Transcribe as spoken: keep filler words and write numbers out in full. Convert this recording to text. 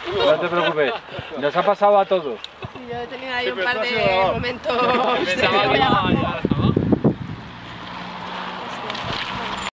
No te preocupes, nos ha pasado a todos. Yo he tenido ahí un par de momentos de